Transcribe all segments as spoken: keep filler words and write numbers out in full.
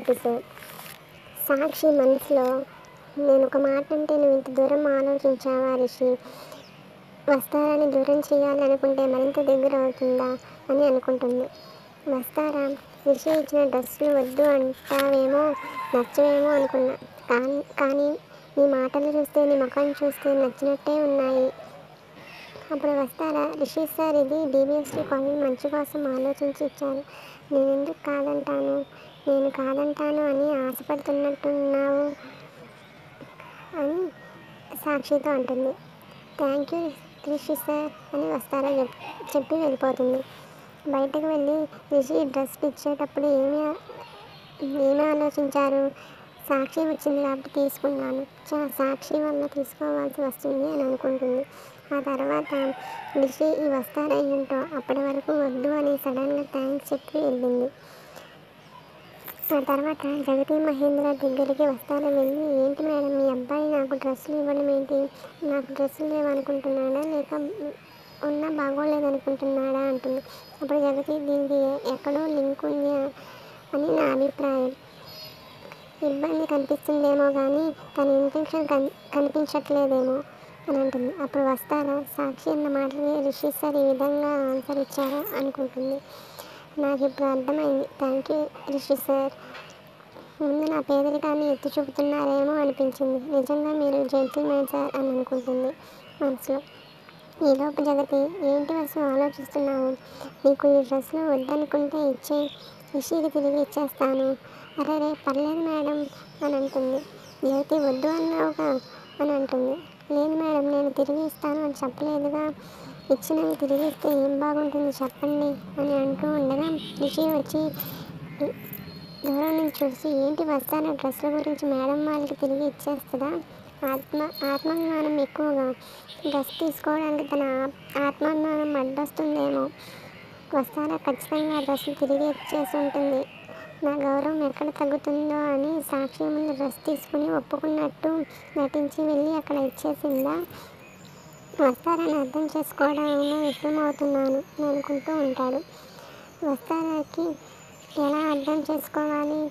Episode. సాక్షి మనసులో, నేను ఒక మాట అంటే నువ్వు ఇంత దూరం ఆలోచించావా రిషి? వస్తారని దూరం చేయాలి అనుకుంటే మరింత దగ్గర అవుతుందా అని అనుకుంటుంది. వస్తారా? రిషి ఇచ్చిన డ్రెస్సులు వద్దు అంటావేమో, నచ్చవేమో అనుకున్నా. కానీ కానీ నీ మాటలు చూస్తే, నీ ముఖం చూస్తే నచ్చినట్టే ఉన్నాయి. అప్పుడు వస్తారా? రిషి సార్, ఇది డీబీఎస్టీ కాలేజ్ మంచి కోసం ఆలోచించి ఇచ్చారు. నేనెందుకు కాదంటాను? నేను కాదంటాను అని ఆశపడుతున్నట్టున్నావు అని సాక్షితో అంటుంది. థ్యాంక్ యూ రిషి సార్ అని వస్తారా చెప్పి వెళ్ళిపోతుంది. బయటకు వెళ్ళి రిషి డ్రెస్ ఇచ్చేటప్పుడు ఏమి ఏమి ఆలోచించారు? సాక్షి వచ్చింది కాబట్టి తీసుకున్నాను. చా సాక్షి వల్ల తీసుకోవాల్సి వస్తుంది అని అనుకుంటుంది. ఆ తర్వాత రిషి ఈ వస్తారా ఏంటో అప్పటి వరకు వద్దు అని సడన్గా థ్యాంక్స్ చెప్పి వెళ్ళింది. ఆ తర్వాత జగతి మహేంద్ర దగ్గరికి వస్తారా వెళ్ళి, ఏంటి మేడం మీ అబ్బాయి నాకు డ్రెస్సులు ఇవ్వడం ఏంటి? నాకు డ్రెస్సులు లేవనుకుంటున్నాడా లేక ఉన్నా బాగోలేదనుకుంటున్నాడా అంటుంది. అప్పుడు జగతి, దీనికి ఎక్కడో లింక్ ఉంది అని నా అభిప్రాయం. ఇబ్బంది కనిపిస్తుందేమో కానీ తన ఇంటెన్షన్ కన్ కనిపించట్లేదేమో అని అంటుంది. అప్పుడు వస్తారా, సాక్షి అన్న మాటలకి రిషి సార్ ఈ విధంగా ఆన్సర్ ఇచ్చారా అనుకుంటుంది. నాకు ఇప్పుడు అర్థమైంది. Thank you Rishi sir. ముందు నా పేదరికాన్ని ఎత్తి చూపుతున్నారేమో అనిపించింది. నిజంగా మీరు జెంటిల్మెన్ సార్ అని అనుకుంటుంది మనసులో. ఈలోపు జగతి, ఏంటి వసు ఆలోచిస్తున్నావు? నీకు ఈ డ్రెస్సులు వద్దనుకుంటే ఇచ్చే, రిషికి తిరిగి ఇచ్చేస్తాను. అరే రే పర్లేదు మేడం అని అంటుంది. జగతి, వద్దు అన్నావుగా అని అంటుంది. లేదు మేడం, నేను తిరిగి ఇస్తాను అని చెప్పలేదుగా. ఇచ్చినవి తిరిగి ఇస్తే ఏం బాగుంటుంది చెప్పండి అని అంటూ ఉండగా రిషి వచ్చి దూరం నుంచి చూసి, ఏంటి వస్తారా డ్రెస్సుల గురించి మేడం వాళ్ళకి తిరిగి ఇచ్చేస్తుందా? ఆత్మ ఆత్మాభిమానం ఎక్కువగా, డ్రెస్ తీసుకోవడానికి తన ఆత్మాభిమానం అడ్డొస్తుందేమో. వస్తారా ఖచ్చితంగా డ్రెస్సులు తిరిగి ఇచ్చేసి ఉంటుంది. నా గౌరవం ఎక్కడ తగ్గుతుందో అని సాక్షి ముందు డ్రెస్ తీసుకుని ఒప్పుకున్నట్టు నటించి వెళ్ళి అక్కడ ఇచ్చేసిందా? వస్తారని అర్థం చేసుకోవడంలో విఫలమవుతున్నాను అని అనుకుంటూ ఉంటాడు. వస్తారాకి ఎలా అర్థం చేసుకోవాలి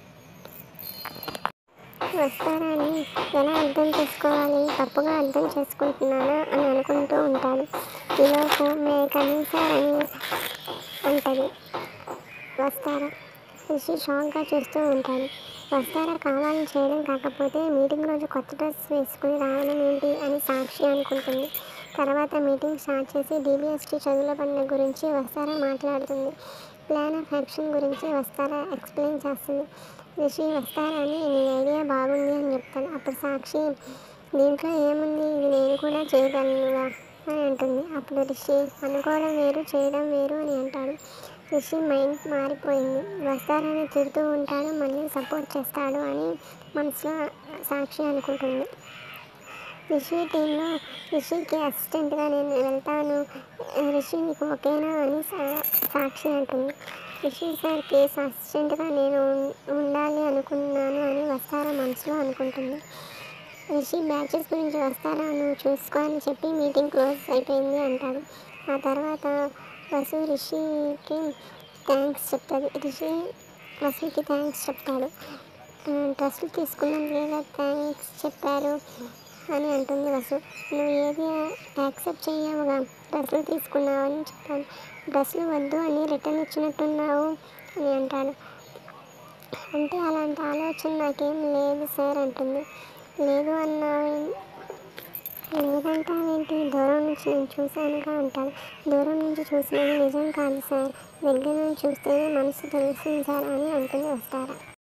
వస్తారని ఎలా అర్థం చేసుకోవాలి తప్పుగా అర్థం చేసుకుంటున్నానా అని అనుకుంటూ ఉంటాడు. ఈలోపు మే కమింగ్ సార్ అని అంటది వస్తారా. రిషి షాక్గా చూస్తూ ఉంటాడు. వస్తారా కావాలని చేయడం కాకపోతే మీటింగ్ రోజు కొత్త డ్రెస్ వేసుకుని రావడం ఏంటి అని సాక్షి అనుకుంటుంది. తర్వాత మీటింగ్ స్టార్ట్ చేసి డీబీఎస్టీ చదువుల పండుగ గురించి వస్తారా మాట్లాడుతుంది. ప్లాన్ ఆఫ్ యాక్షన్ గురించి వస్తారా ఎక్స్ప్లెయిన్ చేస్తుంది. రిషి వస్తారా అని నీ ఐడియా బాగుంది అని చెప్తాడు. అప్పుడు సాక్షి, దీంట్లో ఏముంది, ఇది నేను కూడా చేయగలనుగా అని అంటుంది. అప్పుడు రిషి, అనుకోవడం వేరు చేయడం వేరు అని అంటాడు. రిషి మైండ్ మారిపోయింది. వస్తారని తిడుతూ ఉంటాడు, మళ్ళీ సపోర్ట్ చేస్తాడు అని మనసులో సాక్షి అనుకుంటుంది. రిషి టీంలో రిషికి అసిస్టెంట్గా నేను వెళ్తాను, రిషి నీకు ఓకేనా అని సాక్షి అంటుంది. రిషి సార్ కేసు అసిస్టెంట్గా నేను ఉండాలి అనుకున్నాను అని వస్తారా మనసులో అనుకుంటుంది. రిషి బ్యాచెస్ గురించి వస్తారా నువ్వు చూసుకో అని చెప్పి మీటింగ్ క్లోజ్ అయిపోయింది అంటాడు. ఆ తర్వాత వసు రిషికి థ్యాంక్స్ చెప్తుంది. రిషి వసుకి థ్యాంక్స్ చెప్తాడు. డ్రెస్సులు తీసుకున్నందుకు థ్యాంక్స్ చెప్పారు అని అంటుంది వసు. నువ్వు ఏది యాక్సెప్ట్ చెయ్యవుగా, డ్రెస్సులు తీసుకున్నావు అని చెప్తాను. డ్రెస్సులు వద్దు అని రిటర్న్ ఇచ్చినట్టున్నావు అని అంటాడు. అంటే అలాంటి ఆలోచన నాకేం లేదు సార్ అంటుంది. లేదు అన్నావు లేదంటావేంటి, దూరం నుంచి నేను చూశానుగా అంటాడు. దూరం నుంచి చూసినది నిజం కాదు సార్, దగ్గర నుంచి చూస్తేనే మనసు తెలుస్తుంది సార్ అని అంటుంది వస్తారా.